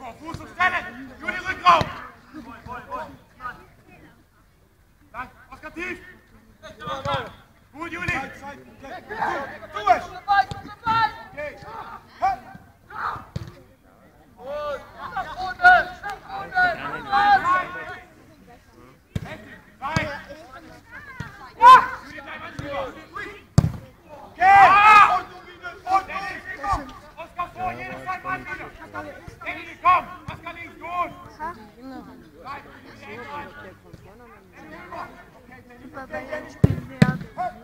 vor, Fuß und Stelle. Juli, Rückraum. Lang, Oskar tief. Gut, Juli. Tu es. Okay. Oskar vor, jedes Mal Mann wieder. Danny, komm, Oskar links, gut. Bei Bayern spielen wir